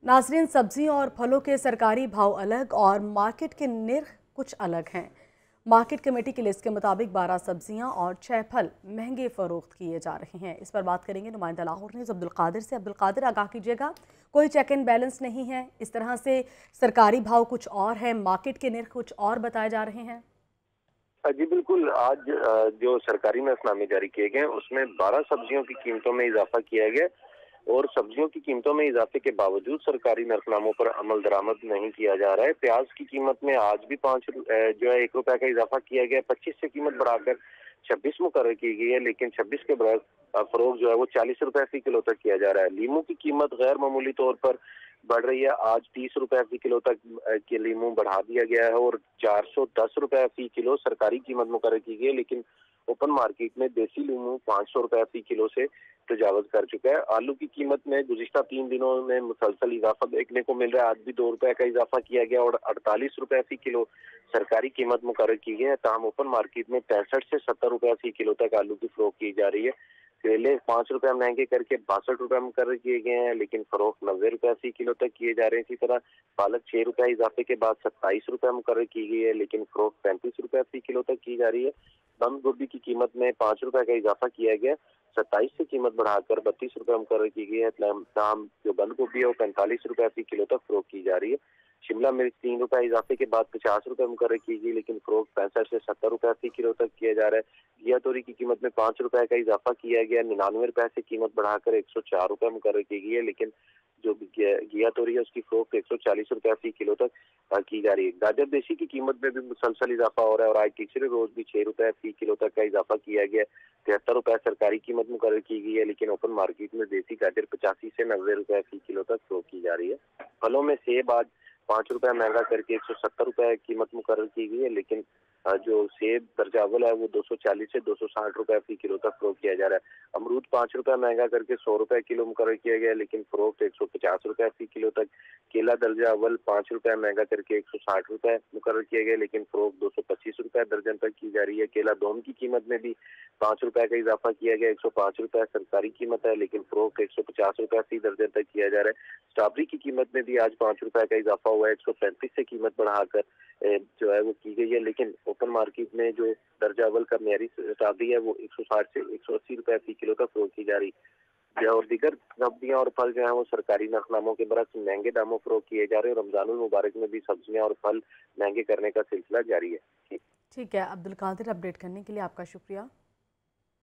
नाज़रीन, सब्जियों और फलों के सरकारी भाव अलग और मार्केट के निर्ख कुछ अलग हैं। मार्केट कमेटी की लिस्ट के मुताबिक 12 सब्जियां और 6 फल महंगे फरोख्त किए जा रहे हैं। इस पर बात करेंगे नुमाइंदा लाहौर न्यूज़ अब्दुल कादिर से। अब्दुल कादिर, आगाह कीजिएगा, कोई चेक एंड बैलेंस नहीं है, इस तरह से सरकारी भाव कुछ और है, मार्केट के निर्ख कुछ और बताए जा रहे हैं। जी बिल्कुल। आज जो सरकारी नसनामे जारी किए गए उसमें 12 सब्जियों की कीमतों में इजाफा किया गया और सब्जियों की कीमतों में इजाफे के बावजूद सरकारी नरफनामों पर अमल दरामद नहीं किया जा रहा है। प्याज की कीमत में आज भी 1 रुपए का इजाफा किया गया। 25 से कीमत बढ़ाकर 26 मुकर्रर की गई है, लेकिन 26 के बरस फरोख जो है वो 40 रुपए फी किलो तक किया जा रहा है। लीमू की कीमत गैर मामूली तौर पर बढ़ रही है। आज 30 रुपए फी किलो तक के लीमू बढ़ा दिया गया है और 410 रुपए फी किलो सरकारी कीमत मुकर्रर की गई है, लेकिन ओपन मार्केट में देसी लीमू 500 रुपए फी किलो से तजावज कर चुका है। आलू की कीमत में गुज़िश्ता 3 दिनों में मुसलसल इजाफा देखने को मिल रहा है। आज भी 2 रुपए का इजाफा किया गया और 48 रुपए फी किलो सरकारी कीमत मुकर्रर की गई है। ताहम ओपन मार्केट में 65 से 70 रुपए फी किलो तक आलू की फरोख्त की जा रही है। केले 5 रुपए महंगे करके 62 रुपए मुकर्रर किए गए हैं, लेकिन फरोख्त 90 रुपए फी किलो तक किए जा रहे हैं। इसी तरह पालक 6 रुपए इजाफे के बाद 27 रुपए मुकर्रर की गई है, लेकिन फरोख्त 35 रुपए फी किलो तक की जा रही है। बंद गोभी की कीमत में 5 रुपए का इजाफा किया गया, 27 से कीमत बढ़ाकर 32 रुपए मुकर्रर की गई है। दाम जो बंद गोभी है वो 45 रुपए फी किलो तक फरोख्त की जा रही है। शिमला मिर्च 3 रुपए इजाफे के बाद 50 रुपए मुकर्रर की गई, लेकिन फरोख्त 65 से 70 रुपए फी किलो तक किया जा रहा है। घिया तोरी की कीमत में 5 रुपए का इजाफा किया गया, 99 रुपए से कीमत बढ़ाकर 104 रुपए मुकर्रर की गई है, लेकिन जो घिया तोरी है उसकी फरोख्त 140 रुपए फी किलो तक की जा रही है। गाजर देशी की कीमत में भी मुसलसल इजाफा हो रहा है और आज तीसरे रोज भी 6 रुपए फी किलो तक का इजाफा किया गया। 73 रुपए सरकारी कीमत मुकर्रर की गई है, लेकिन ओपन मार्केट में देसी गाजर 85 से 90 रुपए फी किलो तक फरोख्त की जा रही है। फलों में सेब आज 5 रुपए महंगा करके 170 रुपए कीमत मुकर्रर की गई है, लेकिन जो सेब दर्जावल है वो 240 से 260 रुपए फी किलो तक फरोख्त किया जा रहा है। अमरूद 5 रुपए महंगा करके 100 रुपए किलो मुकर्रर किया गया, लेकिन फरोख्त 150 रुपए फी किलो तक। केला दर्जा अव्वल 5 रुपए महंगा करके 160 रुपए मुकर्रर किया गया, लेकिन फरोख्त 225 रुपए दर्जन तक की जा रही है। केला दोम की कीमत में भी 5 रुपए का इजाफा किया गया, 105 रुपए सरकारी कीमत है, लेकिन फरोख्त 150 रुपए फी दर्जन तक किया जा रहा है। स्ट्रॉबेरी की कीमत में भी आज 5 रुपए का इजाफा हुआ है, 135 से कीमत बढ़ाकर जो है वो की गई है, लेकिन ओपन मार्केट में जो दर्जा अव्वल का मेयारी स्ट्रॉबेरी है वो 160 से 180 रुपए फी किलो तक फरोख्त की जा रही है और दीगर सब्जियां और फल जो है वो सरकारी नरफनामों के बरस महंगे दामों फरोख्त किए जा रहे हैं और रमजानुल मुबारक में भी सब्जियां और फल महंगे करने का सिलसिला जारी है। ठीक है अब्दुल कादिर, अपडेट करने के लिए आपका शुक्रिया।